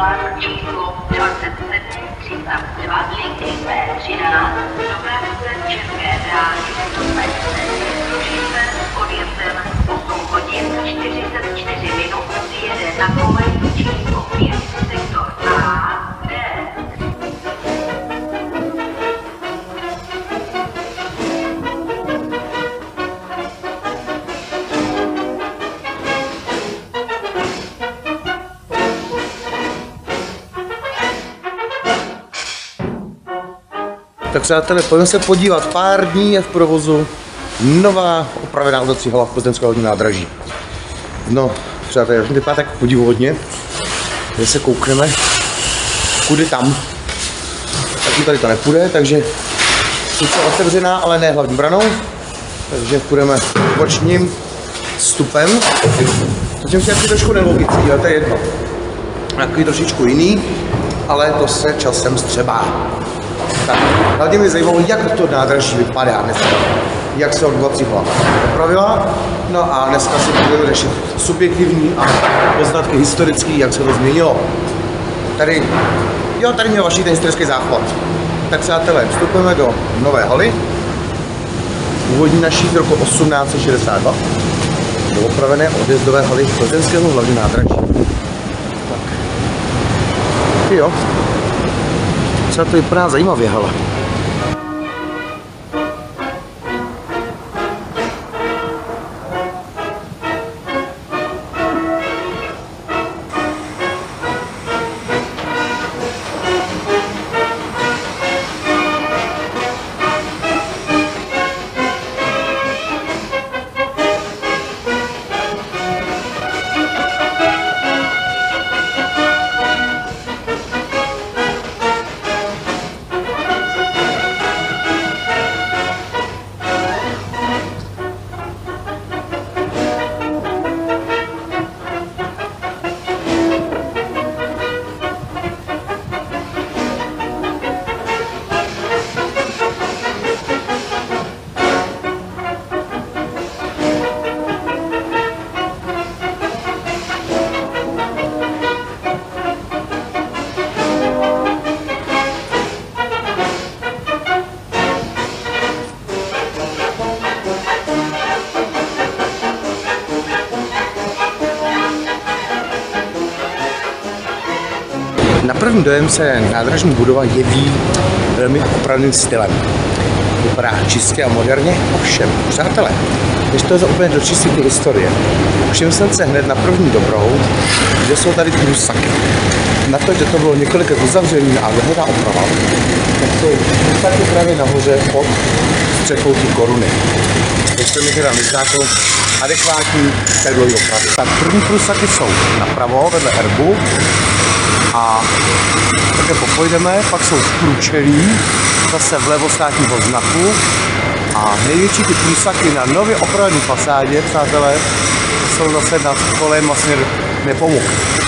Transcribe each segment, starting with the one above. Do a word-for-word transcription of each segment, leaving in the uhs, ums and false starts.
vlak číslo dvacet sedm třicet dva linky P třináct dopravce České dráhy stupeň Ružice s odjezdem osm hodin čtyřicet čtyři minut jede na kolej číslo pět sektor A, D. Tak přátelé, pojďme se podívat, pár dní je v provozu nová opravená audací hala v plzeňského hlavním nádraží. No, přátelé, vypadá tak podivuhodně, kde se koukneme, kudy tam. Taky tady to nepůjde, takže sice otevřená, ale ne hlavní branou, takže půjdeme bočním vstupem. Zatím si taky trošku nelogický, ale to je jedno. Takový trošičku jiný, ale to se časem střebá. Tak, hlavně mě zajímalo, jak to nádraží vypadá dneska, jak se odvolací hlava opravila, no a dneska si budeme řešit subjektivní a poznatky historické, jak se to změnilo. Tady, jo, tady měl vaší ten historický záchvat. Tak přátelé, vstupujeme do nové haly, původní naší z roku osmnáct set šedesát dva, do opravené odjezdové haly plzeňského hlavního nádraží. Tak, jo. Třeba to vypadá zajímavě, hala. Na první dojem se nádražní budova jeví velmi opravným stylem. Vypadá čistě a moderně, ovšem, přátelé, než to je úplně dočistí ty historie, všiml jsem se hned na první dobrou, že jsou tady průsaky. Na to, že to bylo několik let uzavřený a dlouhá oprava, tak jsou průsaky právě nahoře pod střechou ty koruny. Teď se mi teda vyznátou adekvátní pedlový opravy. Tak první průsaky jsou napravo vedle erbu, a také popojdeme, pak jsou průčelí, zase vlevo státního znaku a největší ty průsaky na nově opravené fasádě, přátelé, jsou zase nad kolem vlastně Nepomuk.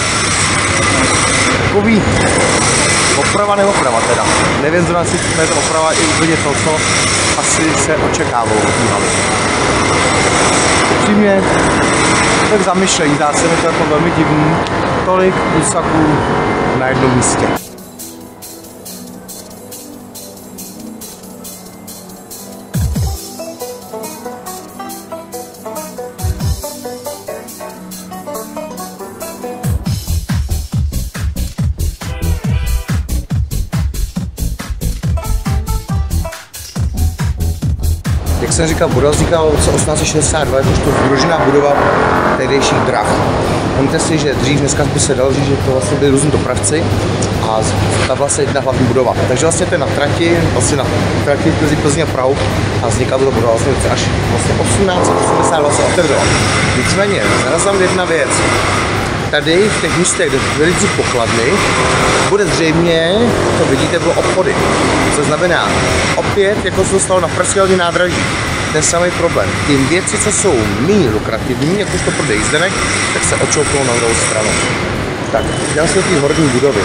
Takový oprava neoprava teda. Nevím, zrovna si je to oprava i úplně to, co asi se očekávalo od ní haly. Upřímně, tak zamyšlení, dá se mi to jako velmi divný, tolik průsaků na jednom místě. Jak jsem říkal, budova vznikla v roce osmnáct set šedesát dva, jakožto združená budova tehdejších drah. Vemte si, že dřív dneska by se dalo říct, že to vlastně byli různí dopravci a ta vlastně jedna hlavní budova. Takže vlastně to je na trati, vlastně na trati mezi Plzní a Prahu a vznikla to budova vlastně až vlastně osmnáct set osmdesát dva se otevřela. Nicméně, zarazám jedna věc. Tady v těch místech, kde byly dřív pokladny, bude zřejmě, to vidíte, bylo obchody. Co znamená, opět, jako se to stalo na pražském nádraží, ten samý problém. Ty věci, co jsou méně lukrativní, jako to prodej jízdenek, tak se očoupnou na druhou stranu. Tak, dělám se do té horní budovy.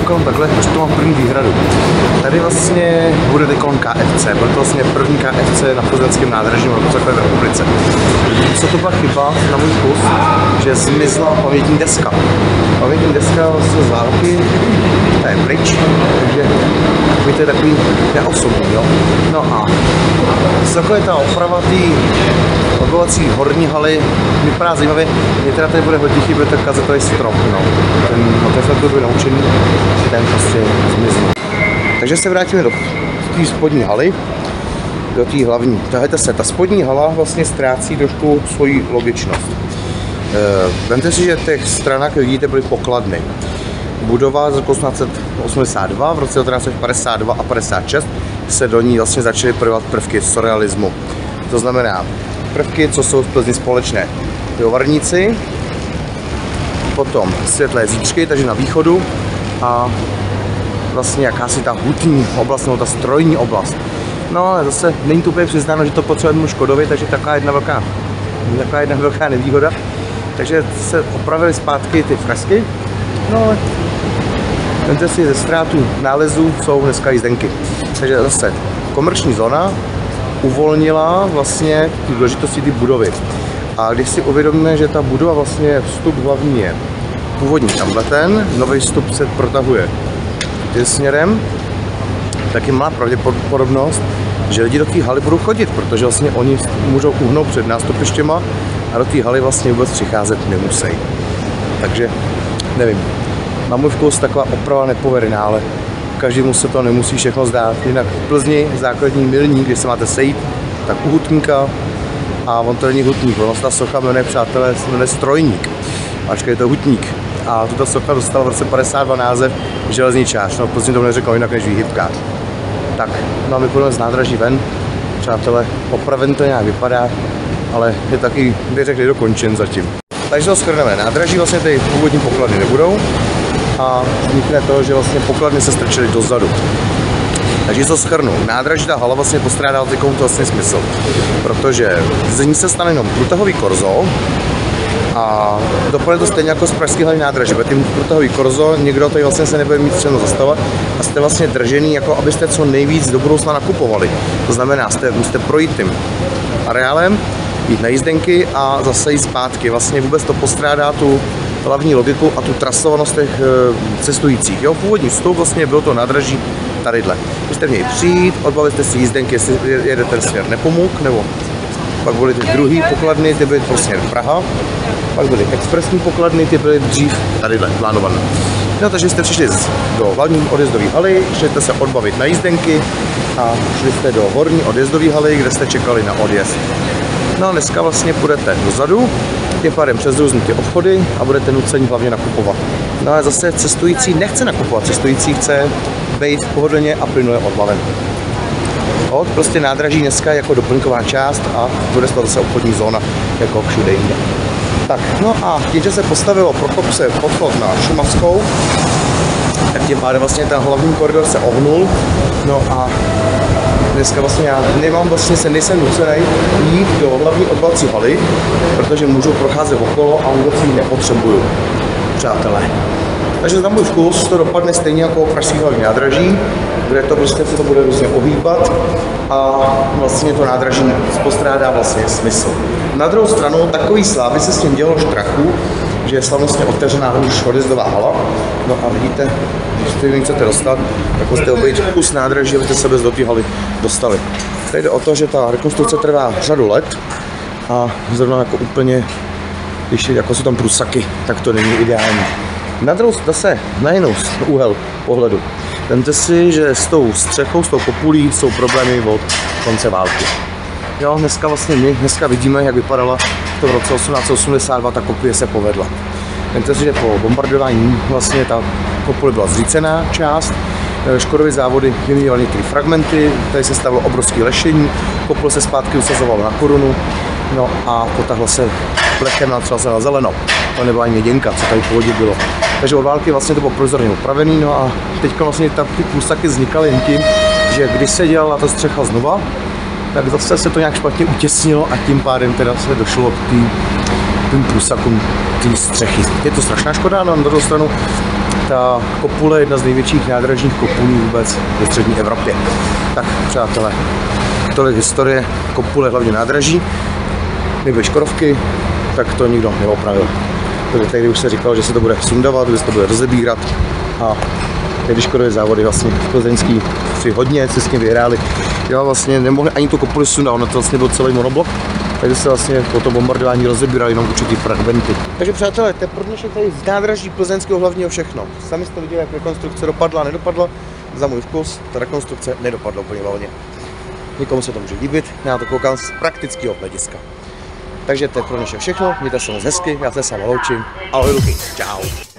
teďko takhle, protože to mám první výhradu. Tady vlastně bude teďko K F C, bude to vlastně první K F C na plzeňském nádraží v takové republice. Co to byla chyba na můj vkus, že zmizla pamětní deska. Pamětní deska vlastně z války, ta je pryč, takže to je takový neosobní, jo. No a takové ta oprava té odvolací horní haly vypadá zajímavě. Mě teda tady bude hodně chybět ten kazetový strop, no. Ten, no ten jsme byl naučený, ten prostě zmizl. Takže se vrátíme do té spodní haly, do té hlavní. Tahle se, ta spodní hala vlastně ztrácí trošku svoji logičnost. E, vemte si, že těch stranách, jak vidíte, byly pokladny. Budova z roku osmnáct set osmdesát dva, v roce devatenáct set padesát dva a padesát šest se do ní vlastně začaly projevovat prvky surrealismu. To znamená prvky, co jsou v Plzni společné. Pivovarníci, potom světlé zítřky, takže na východu a vlastně jakási ta hutní oblast, nebo ta strojní oblast. No ale zase není to úplně přiznáno, že to potřebujeme Škodovi, takže taková jedna velká, taková jedna velká nevýhoda. Takže se opravily zpátky ty fresky. No ale vemte si, ze ztrátu nálezu jsou dneska jízdenky. Takže zase komerční zóna uvolnila vlastně ty důležitosti ty budovy. A když si uvědomíme, že ta budova vlastně vstup hlavní je původní tamhle ten, nový vstup se protahuje tím směrem, tak je má pravděpodobnost, že lidi do té haly budou chodit, protože vlastně oni můžou uhnout před nástupištěma a do té haly vlastně vůbec přicházet nemusí. Takže nevím, na můj vkus taková oprava nepovedená, ale každému se to nemusí všechno zdát. Jinak v Plzni základní milník, když se máte sejít, tak u hutníka, a on to není hutník, ono se ta socha jmenuje, přátelé, se jmenuje Strojník, ačkej je to hutník. A tuto socha dostala v roce padesát dva název železničář, no v Plzni to neřekl jinak než výhybkář. Tak, no a my půjdeme z nádraží ven, přátelé, opraven to nějak vypadá, ale je taky, bych řekl, dokončen zatím. Takže to shrneme, nádraží vlastně ty původní pokladny nebudou a vznikne to, že vlastně pokladny se strčily dozadu. Takže to shrnu, nádraží ta hala vlastně postrádá takový vlastně smysl, protože z ní se stane jenom průtahový korzo a dopadne to stejně jako z pražských hlavní nádraží, protože tím průtahový korzo, někdo tady vlastně se nebude mít čemu zastavovat a jste vlastně držený, jako abyste co nejvíc do budoucna nakupovali. To znamená, jste, musíte projít tím areálem, jít na jízdenky a zase jít zpátky. Vlastně vůbec to postrádá tu hlavní logiku a tu trasovanost těch e, cestujících. Jo, původní vstup vlastně bylo to nádraží tadyhle. Můžete v něj přijít, odbavili si jízdenky, jestli jede ten směr Nepomuk, nebo pak byly ty druhý pokladny, ty byly prostě Praha, pak byly expresní pokladny, ty byly dřív tadyhle, plánované. No, takže jste přišli do hlavní odjezdové haly, šli jste se odbavit na jízdenky a šli jste do horní odjezdové haly, kde jste čekali na odjezd. No a dneska vlastně půjdete dozadu, tím pádem přes různé ty obchody a budete nuceni hlavně nakupovat. No a zase cestující nechce nakupovat, cestující chce být pohodlně a plynule odbaven. Od prostě nádraží dneska jako doplňková část a bude to zase obchodní zóna, jako všude jinde. Tak, no a tím, že se postavilo Prokopce podchod na Šumavskou, tak tím pádem vlastně ten hlavní koridor se ohnul, no a dneska vlastně já nemám vlastně, se nejsem nucený jít do hlavní odbavcí haly, protože můžu procházet okolo a vůbec ji nepotřebuju, přátelé. Takže za můj vkus to dopadne stejně jako pražský hlavní nádraží, kde to prostě se to bude různě ohýbat a vlastně to nádraží postrádá vlastně smysl. Na druhou stranu takový slávy se s tím dělalo štrachu, že je slavnostně otevřená už odjezdová hala. No a vidíte, když si chcete dostat, tak musíte obejít kus nádraží, abyste se bez do té haly dostali. Tady jde o to, že ta rekonstrukce trvá řadu let a zrovna jako úplně, když jako jsou tam průsaky, tak to není ideální. Na druhou zase, na jinou úhel pohledu. Vemte si, že s tou střechou, s tou kopulí jsou problémy od konce války. Jo, dneska vlastně my dneska vidíme, jak vypadala to v roce osmnáct set osmdesát dva, ta kopule se povedla. Vemte si, že po bombardování vlastně ta kopule byla zřícená část, Škodovy závody vyměňovaly ty fragmenty, tady se stavilo obrovské lešení, kopule se zpátky usazovalo na korunu, no a potahlo se plechem na třeba se na zeleno. To nebyla ani měděnka, co tady v původě bylo. Takže od války vlastně to bylo provizorně upravený, no a teď vlastně ta, ty průsaky vznikaly jen tím, že když se dělala ta střecha znova, tak zase se to nějak špatně utěsnilo a tím pádem teda se došlo k tým, tým průsakům té střechy. Je to strašná škoda, no na druhou stranu Ta kopule je jedna z největších nádražních kopulí vůbec ve střední Evropě. Tak, přátelé, tolik historie kopule, hlavně nádraží. Kdyby škodovky, tak to nikdo neopravil. Takže tehdy už se říkalo, že se to bude sundavat, že se to bude rozebírat. A tehdy škodové závody vlastně v plzeňský si hodně si s tím vyhráli. Jo, vlastně nemohli ani tu kopuli sundat, ono to vlastně byl celý monoblok. Takže se vlastně po tom bombardování rozebírali jenom určitý fragmenty. Takže přátelé, to je pro dnešek tady z nádraží plzeňského hlavního všechno. Sami jste viděli, jak rekonstrukce dopadla a nedopadla. Za můj vkus ta rekonstrukce nedopadla úplně valně. Někomu se to může líbit, já to koukám z praktického hlediska. Takže to je pro dnešek všechno, mějte se moc hezky, já se s vámi loučím. Ahoj Luky, čau.